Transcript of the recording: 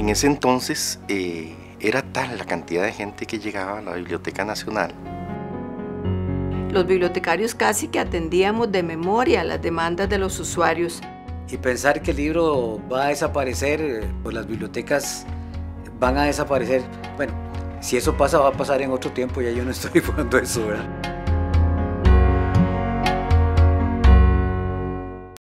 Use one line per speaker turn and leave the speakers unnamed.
En ese entonces era tal la cantidad de gente que llegaba a la Biblioteca Nacional.
Los bibliotecarios casi que atendíamos de memoria las demandas de los usuarios.
Y pensar que el libro va a desaparecer, pues las bibliotecas van a desaparecer. Bueno, si eso pasa, va a pasar en otro tiempo, ya yo no estoy jugando eso, ¿verdad?